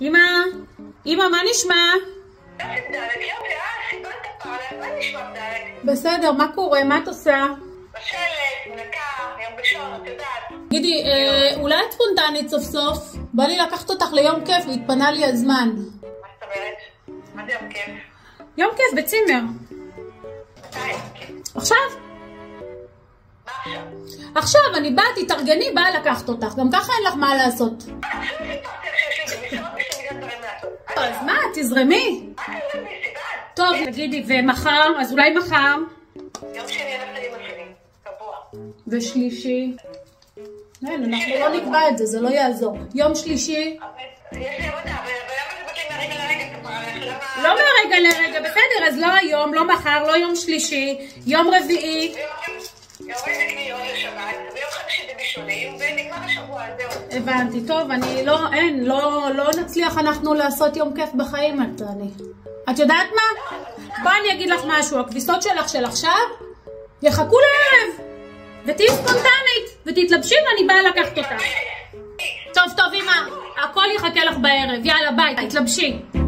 אמא, מה נשמע? בסדר, מה קורה? מה את עושה? בשלט, נקה, יום בשור, את יודעת. גידי, אולי את ספונטנית סוף סוף? בא לי לקחת אותך ליום כיף והתפנה לי הזמן. מה זאת אומרת? מה זה יום כיף? יום כיף בצימר. מתי יום כיף? עכשיו? מה עכשיו? עכשיו, אני באה, תתארגני, באה לקחת אותך. גם ככה אין לך מה לעשות. אז מה, תזרמי. טוב, תגידי, ומחר? אז אולי מחר? יום שני הלכת עם השני, קבוע. ושלישי? אין, אנחנו לא נקבע את זה, זה לא יעזור. יום שלישי? יש לי עבודה, ולמה זה בקלים מהרגע לרגע כפרה? לא מהרגע לרגע, בסדר, אז לא היום, לא מחר, לא יום שלישי, יום רביעי. יום רביעי יום לשבת, ויום חמישי זה בישולים, ונגמר השבוע, זהו. הבנתי, טוב, אני לא נצליח אנחנו לעשות יום כיף בחיים, את יודעת מה? בואי אני אגיד לך משהו, הכביסות שלך של עכשיו יחכו לערב, ותהי ספונטנית, ותתלבשי ואני באה לקחת אותך. טוב, אמא, הכל יחכה לך בערב, יאללה ביי, תתלבשי.